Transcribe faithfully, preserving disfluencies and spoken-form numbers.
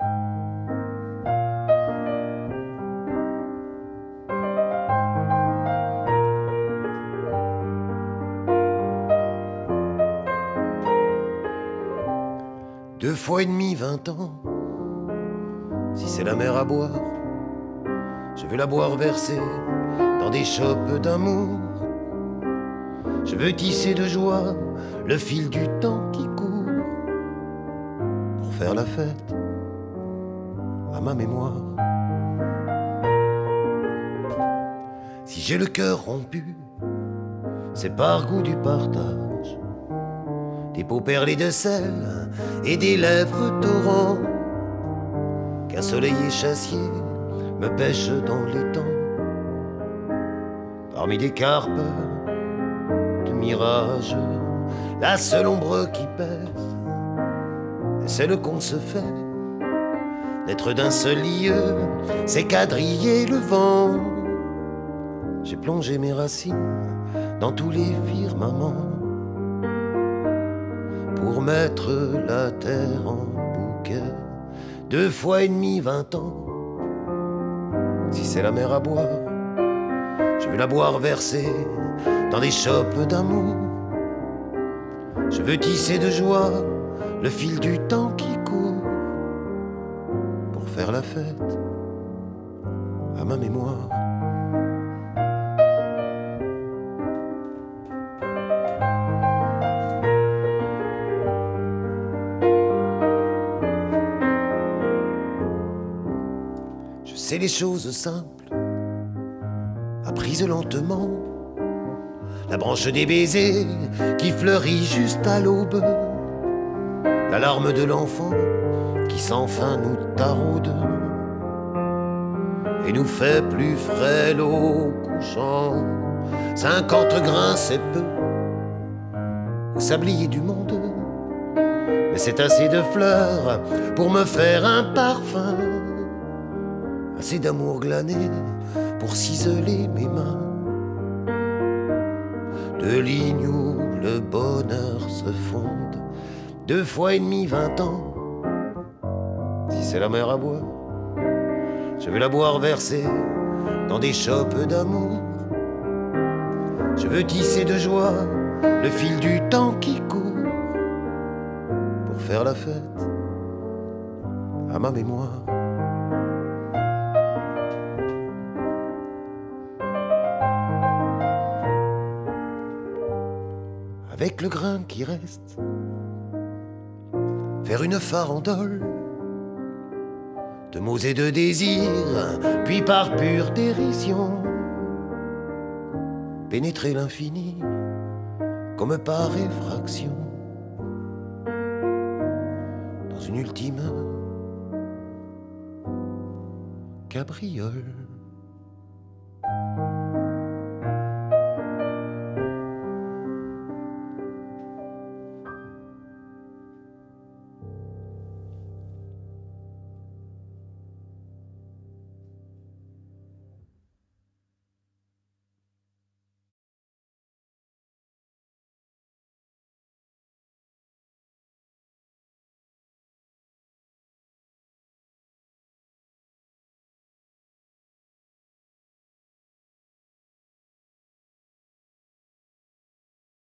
Deux fois et demi, vingt ans, si c'est la mer à boire, je veux la boire versée dans des chopes d'amour. Je veux tisser de joie le fil du temps qui court pour faire la fête à ma mémoire. Si j'ai le cœur rompu, c'est par goût du partage, des peaux perlées de sel et des lèvres torrents, qu'un soleil échassier me pêche dans les temps, parmi des carpes de mirage. La seule ombre qui pèse est celle qu'on se fait d'être d'un seul lieu, c'est quadriller le vent. J'ai plongé mes racines dans tous les firmaments pour mettre la terre en bouquet. Deux fois et demi, vingt ans, si c'est la mer à boire, je veux la boire versée dans des chopes d'amour. Je veux tisser de joie le fil du temps qui court pour faire la fête à ma mémoire. Je sais les choses simples, apprises lentement, la branche des baisers qui fleurit juste à l'aube, la larme de l'enfant qui sans fin nous taraude et nous fait plus frêle au couchant. Cinquante grains c'est peu au sablier du monde, mais c'est assez de fleurs pour me faire un parfum, assez d'amour glané pour ciseler mes mains, de lignes où le bonheur se fonde. Deux fois et demi, vingt ans, si c'est la mer à boire, je veux la boire versée dans des chopes d'amour. Je veux tisser de joie le fil du temps qui court pour faire la fête à ma mémoire. Avec le grain qui reste, faire une farandole de mots et de désirs, puis par pure dérision pénétrer l'infini comme par effraction dans une ultime cabriole.